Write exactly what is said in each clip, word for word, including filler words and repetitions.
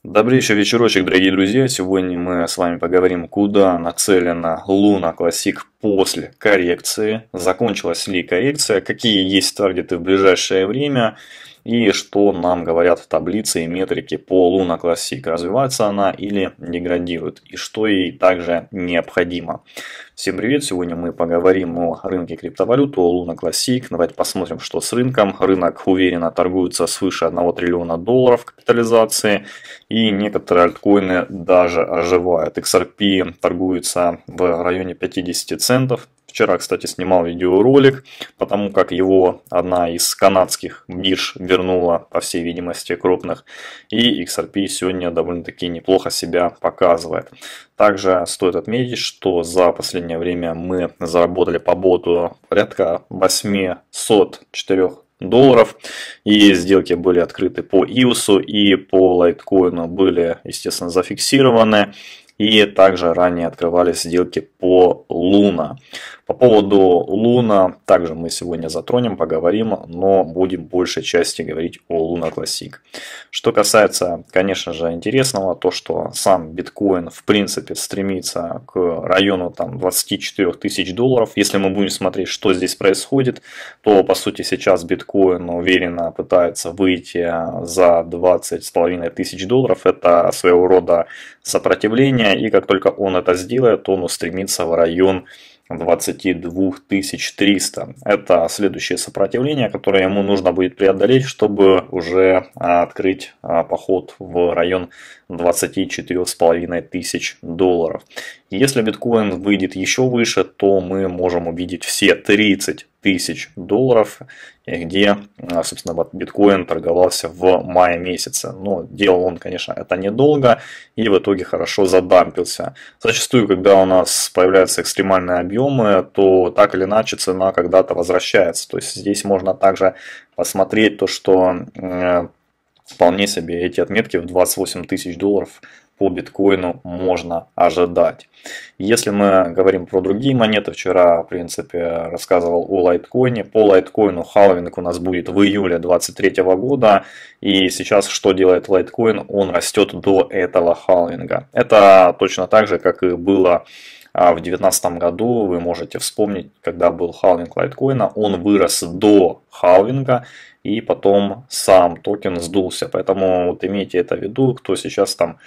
Добрейший вечерочек, дорогие друзья. Сегодня мы с вами поговорим, куда нацелена Luna Classic после коррекции, закончилась ли коррекция, какие есть таргеты в ближайшее время и что нам говорят таблицы и метрики по Luna Classic. Развивается она или деградирует и что ей также необходимо. Всем привет! Сегодня мы поговорим о рынке криптовалют, о Luna Classic. Давайте посмотрим, что с рынком. Рынок уверенно торгуется свыше одного триллиона долларов капитализации. И некоторые альткоины даже оживают. икс ар пи торгуется в районе пятидесяти центов. Вчера, кстати, снимал видеоролик, потому как его одна из канадских бирж вернула, по всей видимости, крупных. И икс ар пи сегодня довольно-таки неплохо себя показывает. Также стоит отметить, что за последнее время мы заработали по боту порядка восьмисот четырёх долларов. И сделки были открыты по и о эс и по лайткоину были, естественно, зафиксированы. И также ранее открывались сделки по Luna. По поводу Luna также мы сегодня затронем, поговорим, но будем в большей части говорить о Luna Classic. Что касается, конечно же, интересного, то что сам биткоин в принципе стремится к району там, двадцати четырёх тысяч долларов. Если мы будем смотреть, что здесь происходит, то по сути сейчас биткоин уверенно пытается выйти за двадцать с половиной тысяч долларов. Это своего рода сопротивление. И как только он это сделает, он устремится в район двадцати двух тысяч трёхсот. Это следующее сопротивление, которое ему нужно будет преодолеть, чтобы уже открыть поход в район двадцати четырёх с половиной тысяч долларов. Если биткоин выйдет еще выше, то мы можем увидеть все тридцать тысяч долларов, где, собственно, биткоин торговался в мае месяце. Но делал он, конечно, это недолго и в итоге хорошо задампился. Зачастую, когда у нас появляются экстремальные объемы, то так или иначе цена когда-то возвращается. То есть здесь можно также посмотреть то, что э, вполне себе эти отметки в двадцать восемь тысяч долларов по биткоину можно ожидать. Если мы говорим про другие монеты, вчера, в принципе, рассказывал о лайткоине. По лайткоину халвинг у нас будет в июле две тысячи двадцать третьего года. И сейчас что делает лайткоин? Он растет до этого халвинга. Это точно так же, как и было в две тысячи девятнадцатом году. Вы можете вспомнить, когда был халвинг лайткоина. Он вырос до халвинга. И потом сам токен сдулся. Поэтому вот имейте это в виду, кто сейчас там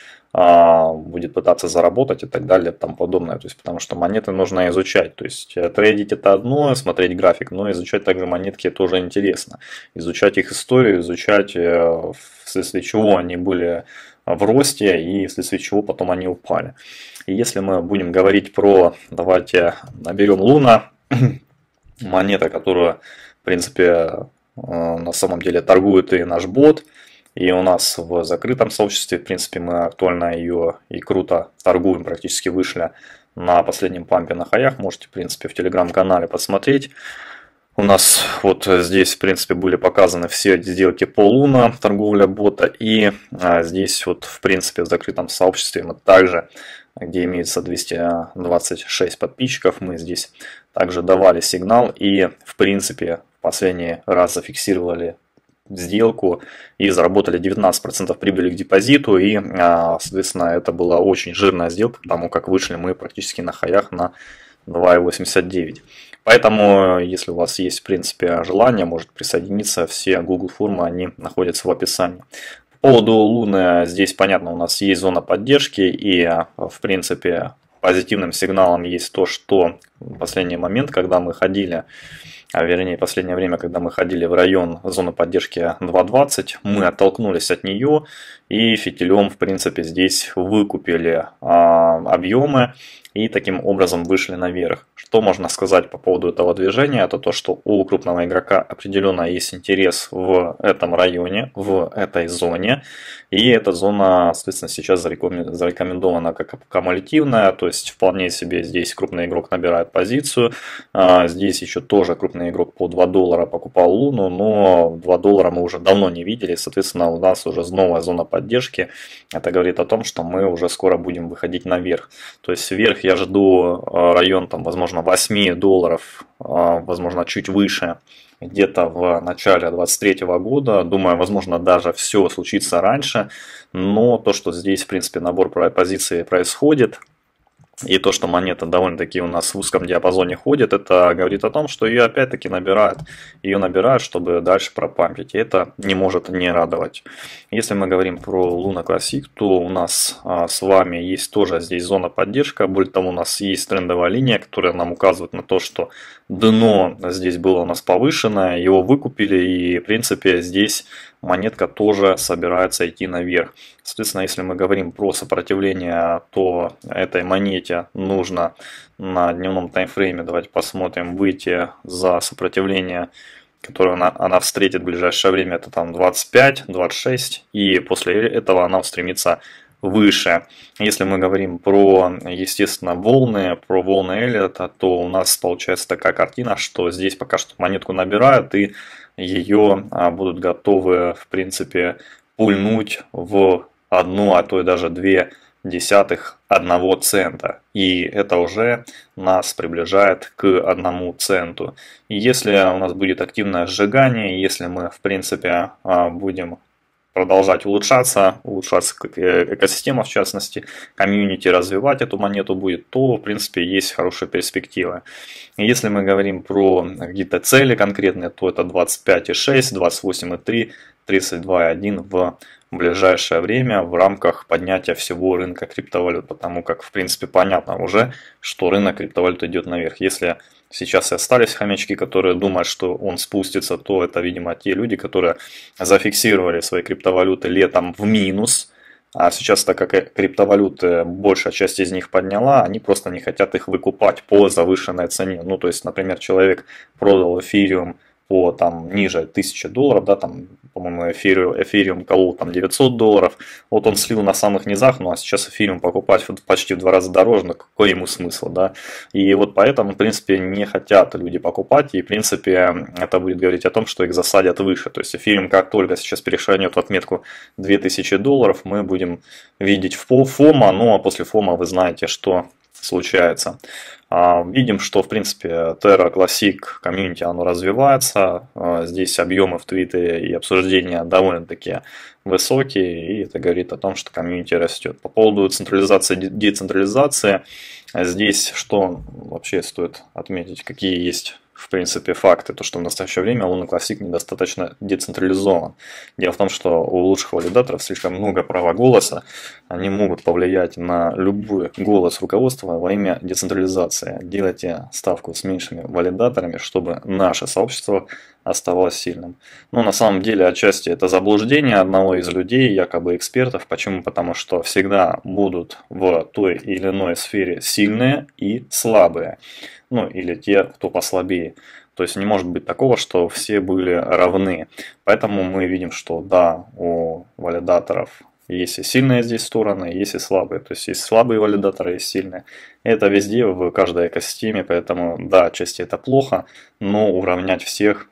а, будет пытаться заработать и так далее, там подобное. То есть, потому что монеты нужно изучать. То есть трейдить это одно, смотреть график, но изучать также монетки тоже интересно. Изучать их историю, изучать вследствие чего они были в росте и вследствие чего потом они упали. И если мы будем говорить про, давайте наберем Luna, монета, которую в принципе на самом деле торгует и наш бот, и у нас в закрытом сообществе, в принципе, мы актуально ее и круто торгуем, практически вышли на последнем пампе на хаях, можете, в принципе, в телеграм-канале посмотреть. У нас вот здесь, в принципе, были показаны все сделки по Luna, торговля бота, и здесь вот, в принципе, в закрытом сообществе мы также, где имеется двести двадцать шесть подписчиков, мы здесь также давали сигнал и, в принципе, последний раз зафиксировали сделку и заработали девятнадцать процентов прибыли к депозиту. И, соответственно, это была очень жирная сделка, потому как вышли мы практически на хаях на два и восемьдесят девять. Поэтому, если у вас есть, в принципе, желание, может присоединиться. Все Google формы, они находятся в описании. По поводу Луны, здесь, понятно, у нас есть зона поддержки и, в принципе, позитивным сигналом есть то, что в последний момент, когда мы ходили, а вернее последнее время, когда мы ходили в район зоны поддержки два двадцать, мы оттолкнулись от нее и фитилем, в принципе, здесь выкупили а, объемы и таким образом вышли наверх. Что можно сказать по поводу этого движения? Это то, что у крупного игрока определенно есть интерес в этом районе, в этой зоне. И эта зона, соответственно, сейчас зарекомендована как кумулятивная. То есть вполне себе здесь крупный игрок набирает позицию. Здесь еще тоже крупный игрок по два доллара покупал Луну, но два доллара мы уже давно не видели. Соответственно, у нас уже новая зона поддержки поддержки, это говорит о том, что мы уже скоро будем выходить наверх. То есть вверх я жду район, там, возможно, восемь долларов, возможно, чуть выше, где-то в начале двадцать третьего года. Думаю, возможно, даже все случится раньше, но то, что здесь, в принципе, набор позиций происходит, и то, что монета довольно-таки у нас в узком диапазоне ходит, это говорит о том, что ее опять-таки набирают. Ее набирают, чтобы дальше пропампить. И это не может не радовать. Если мы говорим про Luna Classic, то у нас а, с вами есть тоже здесь зона поддержки. Более того, у нас есть трендовая линия, которая нам указывает на то, что дно здесь было у нас повышенное. Его выкупили, и в принципе здесь монетка тоже собирается идти наверх. Соответственно, если мы говорим про сопротивление, то этой монете нужно на дневном таймфрейме, давайте посмотрим, выйти за сопротивление, которое она, она встретит в ближайшее время, это там двадцать пять двадцать шесть, и после этого она устремится выше. Если мы говорим про, естественно, волны, про волны Эллиота, то у нас получается такая картина, что здесь пока что монетку набирают и ее будут готовы, в принципе, пульнуть в одну, а то и даже две десятых одного цента. И это уже нас приближает к одному центу. И если у нас будет активное сжигание, если мы, в принципе, будем продолжать улучшаться, улучшаться как экосистема, в частности, комьюнити, развивать эту монету будет, то, в принципе, есть хорошие перспективы. Если мы говорим про какие-то цели конкретные, то это двадцать пять и шесть, двадцать восемь и три, тридцать два и один в ближайшее время в рамках поднятия всего рынка криптовалют, потому как, в принципе, понятно уже, что рынок криптовалют идет наверх. Если сейчас и остались хомячки, которые думают, что он спустится, то это, видимо, те люди, которые зафиксировали свои криптовалюты летом в минус, а сейчас, так как криптовалюты, большая часть из них подняла, они просто не хотят их выкупать по завышенной цене. Ну, то есть, например, человек продал эфириум по там ниже тысячи долларов, да, там, по-моему, эфириум, эфириум колол там девятьсот долларов, вот он слил на самых низах, ну а сейчас эфириум покупать почти в два раза дороже, ну какой ему смысл, да, и вот поэтому, в принципе, не хотят люди покупать, и, в принципе, это будет говорить о том, что их засадят выше, то есть эфириум как только сейчас перешагнет в отметку две тысячи долларов, мы будем видеть фома, ну а после фома вы знаете, что случается. Видим, что, в принципе, Terra Classic комьюнити, оно развивается. Здесь объемы в Твиттере и обсуждения довольно-таки высокие, и это говорит о том, что комьюнити растет. По поводу централизации, децентрализации, здесь что вообще стоит отметить, какие есть, в принципе, факты, то, что в настоящее время Luna Classic недостаточно децентрализован. Дело в том, что у лучших валидаторов слишком много права голоса, они могут повлиять на любой голос руководства во имя децентрализации. Делайте ставку с меньшими валидаторами, чтобы наше сообщество оставалось сильным. Но на самом деле отчасти это заблуждение одного из людей, якобы экспертов. Почему? Потому что всегда будут в той или иной сфере сильные и слабые. Ну или те, кто послабее. То есть не может быть такого, что все были равны. Поэтому мы видим, что да, у валидаторов есть и сильные здесь стороны, есть и слабые. То есть есть слабые валидаторы, есть сильные. Это везде, в каждой экосистеме. Поэтому да, отчасти это плохо, но уравнять всех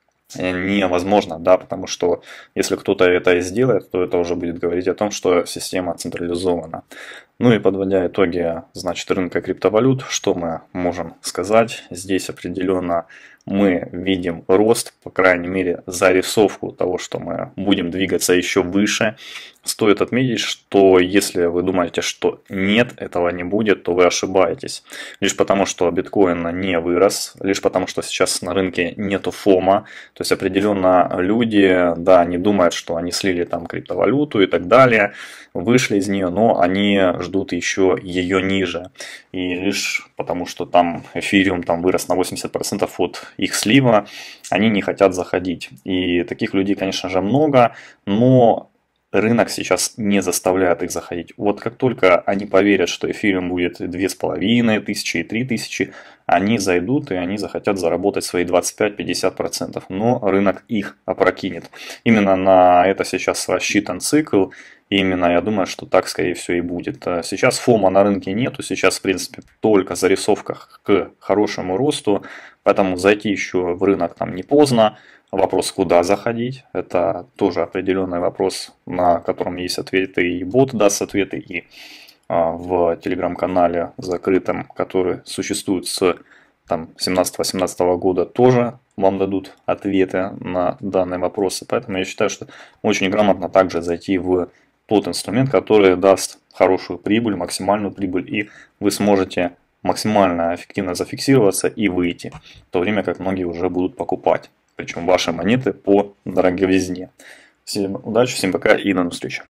невозможно, да, потому что если кто-то это и сделает, то это уже будет говорить о том, что система централизована. Ну и подводя итоги, значит, рынка криптовалют, что мы можем сказать? Здесь определенно мы видим рост, по крайней мере, зарисовку того, что мы будем двигаться еще выше. Стоит отметить, что если вы думаете, что нет, этого не будет, то вы ошибаетесь. Лишь потому, что биткоин не вырос, лишь потому, что сейчас на рынке нету фома. То есть определенно люди, да, они думают, что они слили там криптовалюту и так далее, вышли из нее, но они ждут еще ее ниже. И лишь потому, что там эфириум там вырос на восемьдесят процентов от их слива, они не хотят заходить. И таких людей, конечно же, много, но рынок сейчас не заставляет их заходить. Вот как только они поверят, что эфириум будет две с половиной тысячи и три тысячи, они зайдут и они захотят заработать свои двадцать пять — пятьдесят процентов. Но рынок их опрокинет. Именно на это сейчас рассчитан цикл. И именно я думаю, что так, скорее всего, и будет. Сейчас фома на рынке нету. Сейчас, в принципе, только зарисовка к хорошему росту. Поэтому зайти еще в рынок там не поздно. Вопрос, куда заходить, это тоже определенный вопрос, на котором есть ответы, и бот даст ответы, и в телеграм-канале закрытом, который существует с семнадцатого-восемнадцатого года, тоже вам дадут ответы на данные вопросы. Поэтому я считаю, что очень грамотно также зайти в тот инструмент, который даст хорошую прибыль, максимальную прибыль, и вы сможете максимально эффективно зафиксироваться и выйти, в то время как многие уже будут покупать, причем ваши монеты по дороговизне. Всем удачи, всем пока и до новых встреч.